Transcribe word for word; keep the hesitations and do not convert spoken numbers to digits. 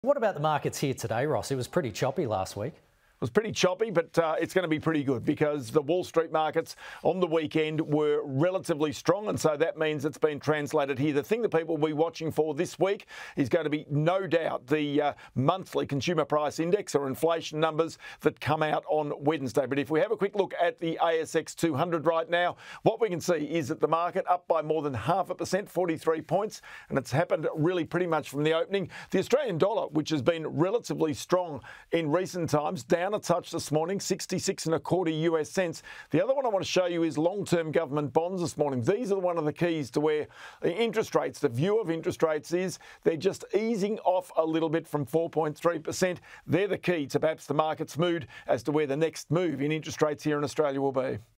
What about the markets here today, Ross? It was pretty choppy last week. It was pretty choppy, but uh, it's going to be pretty good because the Wall Street markets on the weekend were relatively strong, and so that means it's been translated here. The thing that people will be watching for this week is going to be, no doubt, the uh, monthly consumer price index or inflation numbers that come out on Wednesday. But if we have a quick look at the A S X two hundred right now, what we can see is that the market up by more than half a percent, forty-three points, and it's happened really pretty much from the opening. The Australian dollar, which has been relatively strong in recent times, down a touch this morning, sixty-six and a quarter U S cents. The other one I want to show you is long-term government bonds this morning. These are one of the keys to where the interest rates, the view of interest rates is they're just easing off a little bit from four point three percent. They're the key to perhaps the market's mood as to where the next move in interest rates here in Australia will be.